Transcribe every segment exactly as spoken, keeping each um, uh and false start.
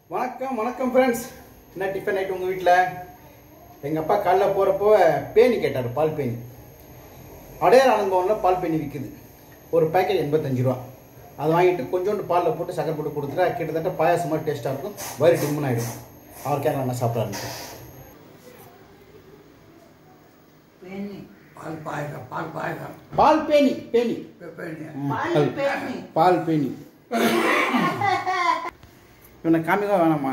வணக்கம் வணக்கம் ஃப்ரெண்ட்ஸ். என்ன டிஃபன் நைட் உங்கள் வீட்டில்? எங்கள் அப்பா காலைல போகிறப்போ பேனி கேட்டார், பால் பேனி. அடையார் ஆனந்தபவனில் பால் பேனி விற்குது. ஒரு பேக்கெட் எண்பத்தஞ்சு ரூபா. அதை வாங்கிட்டு கொஞ்சோண்டு பாலில் போட்டு சக்கரை போட்டு கொடுத்துட்டா கிட்டத்தட்ட பாயாசம் மாதிரி டேஸ்ட்டாக இருக்கும். வயிறு டிம்முன்னு ஆகிடும். அவர் கேட்க என்ன சாப்பிட்றாரு? பால் பாயகம் பால் பாயகம் பால் பேனி பேனி பால் பேனி. இவனை காமிக்க வேணாமா?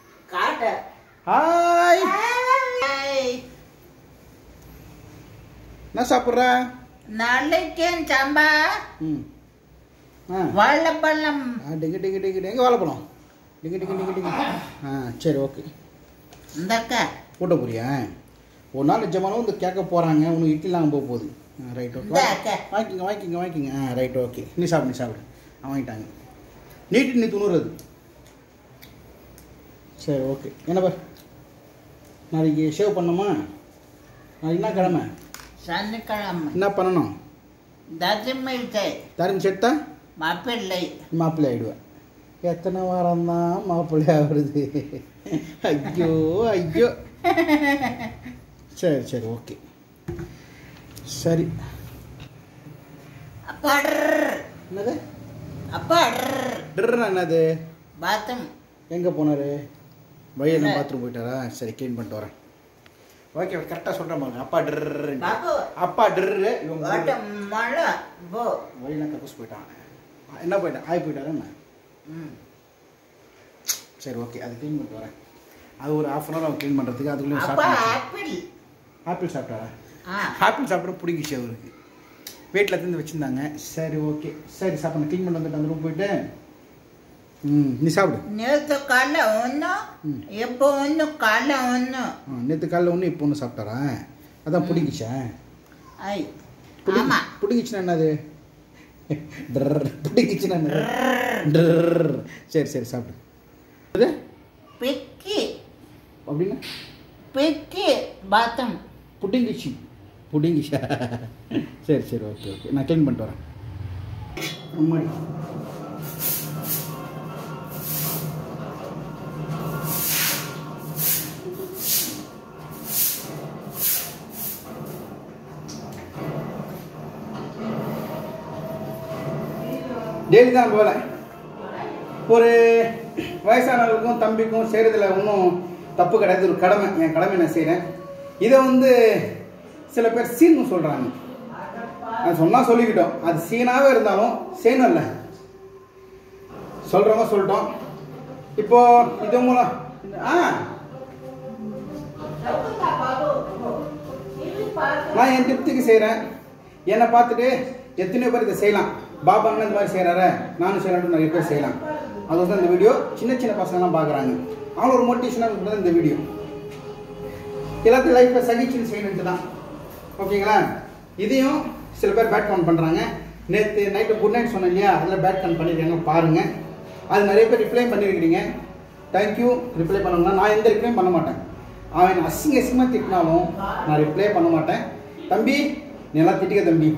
ஹாய், என்ன சாப்பிட்ற? நாளைக்கேன் சாம்பா ம் ஆ வாழைப்பழம். டிங்கு டிங்கு டிங்கு எங்கே வாழைப்பழம்? டிங்கு டிங்கு டிங்கு டிங்கு. ஆ சரி, ஓகே. இந்தக்கா கூட்ட போறியா? ஒரு நாள் நிஜமானவும் இந்த கேட்க போகிறாங்க. உனக்கு இட்லிலாம் போக போகுது. All right, okay. வாங்கிக்கிங்க வாங்கிக்கிங்க வாங்கிக்கிங்க. All right, okay. நீ சாப்பிடு நீ சாப்பிடு. ஆ வாங்கிட்டாங்க. நீட்டு நீ துணுறது. சரி, ஓகே. என்ன பார், நாளைக்கு ஷேவ் பண்ணணுமா? நாளைக்கு என்ன கிழமை? சனிக்கிழமை. என்ன பண்ணணும்? தஜமிழ்த்தை தாரிம் செட்டா மாப்பிள்ளை மாப்பிள்ளை ஆகிடுவேன். எத்தனை வாரம் தான் மாப்பிள்ளை ஆகுறது? ஐயோ ஐயோ. சரி சரி, ஓகே. சரி. அப்பா என்னது அப்பா ட்ருன்னா என்னது? பாத்ரூம். எங்கே போனார்? வழியில் பாத்ரூம் போயிட்டாரா? சரி, க்ளீன் பண்ணிட்டு வரேன். ஓகே, கரெக்டாக சொல்கிறேன் பாருங்க. அப்பா ட்ரு பாபு அப்பா ட்ரு இவங்க வாட்ட மழை போ வழியெல்லாம் கக்கூஸ் போயிட்டான். என்ன போயிட்டான்? ஆய் போயிட்டாரா என்ன? ம் சரி, ஓகே. அது க்ளீன் பண்ணிட்டு வரேன். அது ஒரு ஹாஃப் அன் ஹவர் அவன் க்ளீன் பண்ணுறதுக்கு. அதுக்குள்ளே அப்பா சாப்பிட்டு ஆப்பிள். ஆப்பிள் சாப்பிட்டாரா? ஆ ஆப்பிள் சாப்பிட்ற பிடிக்கிச்சு அவருக்கு. வீட்டில் இருந்து வச்சுருந்தாங்க. சரி, ஓகே. சரி, சாப்பிட க்ளீன் பண்ணி வந்துட்டு அந்த ரூம் போயிட்டு. ம் நீ சாப்பிடு. நேற்று காலைல ஒன்று, எப்போ ஒன்று காலைல ஒன்று. ஆ நேற்று காலையில் ஒன்று இப்போ ஒன்று சாப்பிட்டாரா? அதான் பிடிக்கிச்சா? ஐ பிடி ஆமாம். பிடிக்கிச்சுன்னா என்னது? ட்ரர் பிடிக்கிச்சுன்னா என்னது? ட்ரர். சரி சரி, சாப்பிடு. அது பிக்கி அப்படின்னா பிக்கி பாத்ரூம். புடிங்கிச்சு புடிங்கிச்சா? சரி சரி, ஓகே ஓகே. நான் க்ளீன் பண்ணிட்டு வரேன். அம்மாடி. டெய்லி தான் போகல. ஒரு வயசானவர்களுக்கும் தம்பிக்கும் செய்கிறதுல ஒன்றும் தப்பு கிடையாது. ஒரு கடமை, என் கடமை நான் செய்கிறேன். இதை வந்து சில பேர் சீன்னு சொல்கிறாங்க. அது சொன்னால் சொல்லிக்கிட்டோம். அது சீனாகவே இருந்தாலும் செய்யணும் இல்லை, சொல்கிறவங்க சொல்லிட்டோம். இப்போ இது மூலம் ஆ நான் என் திருப்திக்கு செய்கிறேன். என்னை பார்த்துட்டு எத்தனையோ பேர் இதை செய்யலாம். பாபா அண்ணன் இந்த மாதிரி செய்கிறார, நானும் செய்யலான்னு நிறைய பேர் செய்யலாம். அது வந்து இந்த வீடியோ சின்ன சின்ன பசங்கள்லாம் பார்க்குறாங்க. அவங்கள ஒரு மோட்டிவேஷனாக இருக்கிறது இந்த வீடியோ. எல்லாத்தையும் லைஃப்பில் சகிச்சுன்னு செய்யணுன்ட்டு தான். ஓகேங்களா? இதையும் சில பேர் பேட் கவுண்ட் பண்ணுறாங்க. நேற்று நைட்டு குட் நைட் சொன்னேன் இல்லையா, அதில் பேட் கவுண்ட் பண்ணியிருக்காங்க பாருங்கள். அது நிறைய பேர் ரிப்ளை பண்ணியிருக்கிறீங்க. தேங்க்யூ. ரிப்ளை பண்ணுங்கன்னா நான் எந்த ரிப்ளையும் பண்ண மாட்டேன். அவன் அசிங்க அசிங்கமாக திட்டினாலும் நான் ரிப்ளை பண்ண மாட்டேன். தம்பி நீ எல்லாம் திட்டிக்க தம்பி.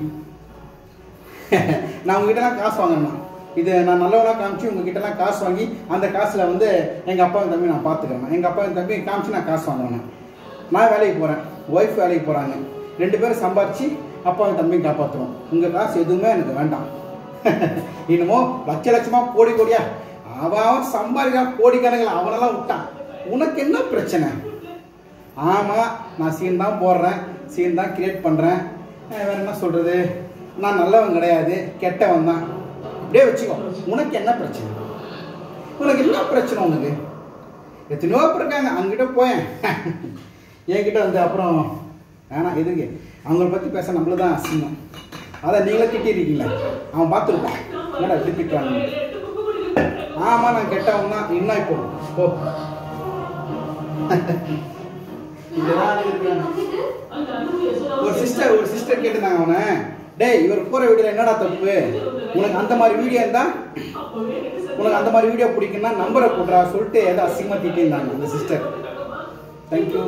நான் உங்ககிட்டலாம் காசு வாங்கணும். இது நான் நல்லவனாக காமிச்சு உங்ககிட்டலாம் காசு வாங்கி அந்த காசில் வந்து எங்கள் அப்பாவும் தம்பி நான் பார்த்துக்கிறேன். எங்கள் அப்பாவும் தம்பி காமிச்சு நான் காசு வாங்குவேன். நான் வேலைக்கு போகிறேன், ஒய்ஃப் வேலைக்கு போகிறாங்க. ரெண்டு பேரும் சம்பாரித்து அப்பாவும் தம்பியும் காப்பாற்றுறோம். உங்கள் காசு எதுவுமே எனக்கு வேண்டாம். இன்னமோ லட்ச லட்சமாக கோடி கோடியா அவன் அவன் சம்பாதிக்கிறான், கோடிக்கணக்கில் அவனெல்லாம் விட்டான். உனக்கு என்ன பிரச்சனை? ஆமாம், நான் சீன் தான் போடுறேன், சீன் தான் கிரியேட் பண்ணுறேன். வேறு என்ன சொல்கிறது? நான் நல்லவன் கிடையாது, கெட்டவன் தான். அப்படியே வச்சுக்கோ. உனக்கு என்ன பிரச்சனை? உனக்கு என்ன பிரச்சனை? உனக்கு எத்தனையோ பேர் இருக்காங்க. அவங்ககிட்ட போயேன், என்கிட்ட வந்து அப்புறம் வேணாம் எதுக்கு அவங்கள பற்றி பேச நம்மளும் தான் அசிங்கம். அதான் நீங்களே திட்டிருக்கீங்களா? அவன் பார்த்துருப்பான் என்னடா எப்படி திட்டுறாங்க. ஆமாம், நான் கெட்டவன் தான். இன்னும் இப்போ போ. ஒரு சிஸ்டர் ஒரு சிஸ்டர் கேட்டுருந்தாங்க அவனை, டேய் இவர் போகிற வீடியோவில் என்னடா தப்பு? உனக்கு அந்த மாதிரி வீடியோ இருந்தால் உனக்கு அந்த மாதிரி வீடியோ பிடிக்குன்னா நம்பரை போடுறா சொல்லிட்டு ஏதோ அசிங்கமாக திட்டிருந்தாங்க அந்த சிஸ்டர். தேங்க்யூ.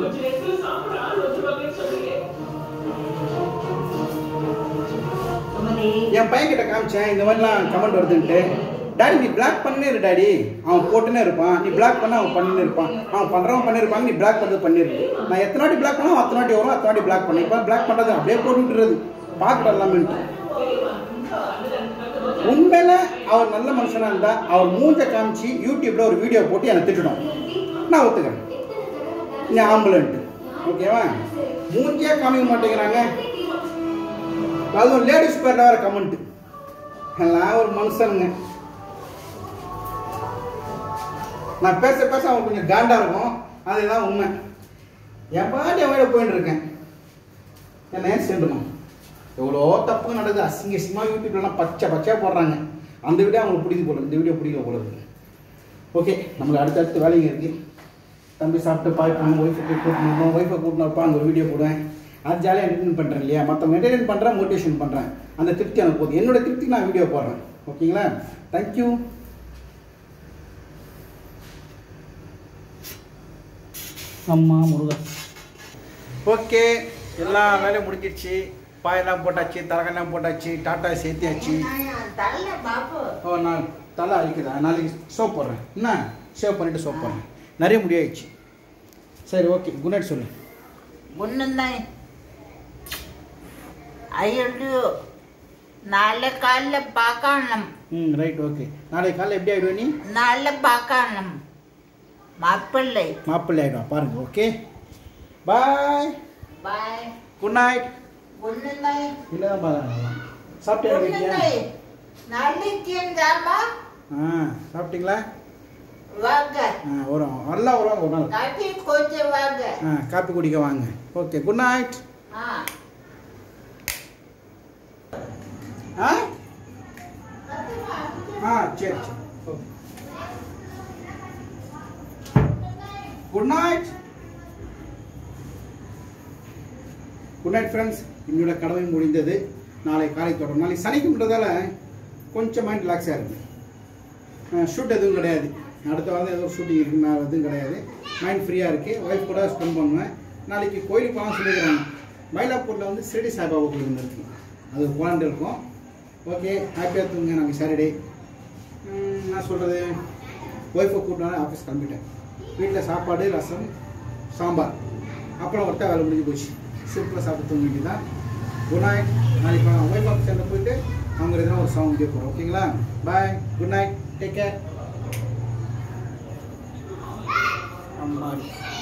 என் பையன் கிட்ட காமிச்சேன் இந்த மாதிரிலாம் கமெண்ட் வருதுன்ட்டு. டாடி நீ பிளாக் பண்ணே இரு டாடி, அவன் போட்டுனே இருப்பான், நீ பிளாக் பண்ண அவன் பண்ணினே இருப்பான், அவன் பண்ணுறவன் பண்ணியிருப்பாங்க, நீ பிளாக் பண்ணுறது பண்ணிருக்கு. நான் எத்தனை வாட்டி பிளாக் பண்ணாலும் அத்தனை வாட்டி வரும், அத்தனை வாட்டி பிளாக் பண்ணி இப்போ பிளாக் பண்ணுறது அப்படியே போட்டுட்டுறது பார்த்துடலாமேன்ட்டு. உண்மையில அவர் நல்ல மனுஷனாக இருந்தால் அவர் மூஞ்ச காமிச்சு யூடியூப்பில் ஒரு வீடியோ போட்டு என்னை திட்டணும், நான் ஒத்துக்கிறேன். நீ ஆம்புலன்ட்டு ஓகேவா? மூஞ்சே காமிக்க மாட்டேங்கிறாங்க, அதுவும் லேடிஸ் பேரில் வேறு கமெண்ட்டு. எல்லாம் ஒரு மனுஷனுங்க. நான் பேச பேச அவன் கொஞ்சம் காண்டா இருக்கும், அதுதான் உண்மை. என் பாட்டி அவன் போயிட்டு இருக்கேன், என்ன சேர்ந்துமா எவ்வளோ தப்பு நடக்குது. அசிங்க அசிங்கமாக யூடியூப்லாம் பச்சை பச்சையாக போடுறாங்க. அந்த வீடியோ அவங்களுக்கு பிடிக்குது போல, இந்த வீடியோ பிடிக்கல போல இருக்கு. ஓகே, நம்மளுக்கு அடுத்தடுத்து வேலைங்க இருக்குது. தம்பி சாப்பிட்டு பாய்ப்பாங்க, ஒய்ஃபை கூட்டணும், ஒய்ஃபை கூட்டினப்பா அந்த ஒரு வீடியோ போடுவேன். அது ஜாலியாக என்டர்டைன் பண்ணுறேன் இல்லையா, மற்றவங்க என்டர்டைன் பண்ணுறேன், மோட்டிவேஷன் பண்ணுறேன். அந்த திருப்தி எனக்கு போதும். என்னோட திருப்திக்கு நான் வீடியோ போடுறேன். ஓகேங்களா? தேங்க்யூ. அம்மா முருகா. ஓகே, எல்லா வேலையும் முடிஞ்சிடுச்சு. பாயெல்லாம் போட்டாச்சு, தலகெல்லாம் போட்டாச்சு, டாட்டா சேர்த்தியாச்சு. ஓ, நான் தலை அழிக்குதா? நாளைக்கு சோப் போடுறேன். என்ன ஷேவ் பண்ணிவிட்டு சோப் போடுறேன். நிறைய முடியாயிடுச்சு. சரி, ஓகே, குட் நைட் சொல்லு. Good night. ஐயோ, நாளை காலைல பார்க்கணும். ம், ரைட், ஓகே. நாளைக்கு காலையில் எப்படி ஆகிடுவேன் நீ? நாளை பார்க்கணும். மாப்பிள்ளை மாப்பிள்ளை ஆகிடுவா பாருங்க. Okay, bye bye. Good night. Good night. இல்லை தான் பாருங்க. சாப்பிட்டீங்களா? நாளைக்கு ஜாமா. ஆ, சாப்பிட்டீங்களா? வாங்க. ஆ, வரும், எல்லாம் வருவாங்க ஒரு நாள். காப்பி கொஞ்சம் வாங்க. ஆ, காப்பி குடிக்க வாங்க. Okay, good night. ஆ ஆ ஆ சரி சரி okay, good night. Good night friends. என்னோட கடமை முடிந்தது. நாளை காலை தொடரும். நாளைக்கு சனிக்குன்றதால கொஞ்சம் மைண்ட் ரிலாக்ஸாக இருக்குது. ஷூட் எதுவும் கிடையாது. அடுத்த வாரம் ஏதோ ஷூட்டிங் இருக்குது, நான் எதுவும் கிடையாது. மைண்ட் ஃப்ரீயாக இருக்குது. ஒய்ஃப் கூட ஸ்பெண்ட் பண்ணுவேன். நாளைக்கு கோயிலுக்கு போகலாம் சொல்லிக்கிறாங்க. மயிலாப்பூரில் வந்து ஷிரடி சாய்பாபா கோயில் ஒன்று இருக்குது, அது போலான்ட்டு இருக்கும். ஓகே, ஹாப்பியாக தூங்க. நாங்கள் சாட்டர்டே நான் சொல்கிறது, ஒய்ஃபை கூப்பிட்டாலும் ஆஃபீஸ் கிளம்பிட்டேன். வீட்டில் சாப்பாடு, ரசம், சாம்பார், அப்புறம் ஒருத்தா வேலை முடிஞ்சு போச்சு. சிம்பிளாக சாப்பிட்டு தூங்க வேண்டியதான். Good night. நாளைக்கு ஒய்ஃப் ஆஃபீஸ் சென்டர் போயிட்டு அவங்க எதுனா ஒரு சாங் வீடியோ போகிறோம். ஓகேங்களா? Bye, good night, take care. அம்மா.